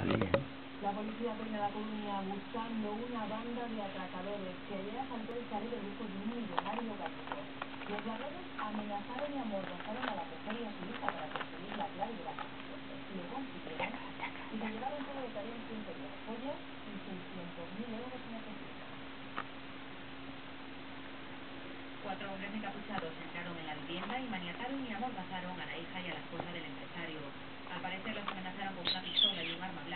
La policía pone a La Coruña buscando una banda de atracadores que ayer asaltó el chalet de lujo de un millonario gallego. Los ladrones amenazaron y amordazaron a la mujer y a su hija para conseguir la clave de la habitación. Lo consiguieron y se llevaron todo lo que había en su interior, joyas y 600.000 euros en efectivo. 4 hombres encapuchados entraron en la vivienda y maniataron y amordazaron a la hija y a la esposa del empresario. Al parecer los amenazaron con una pistola y un arma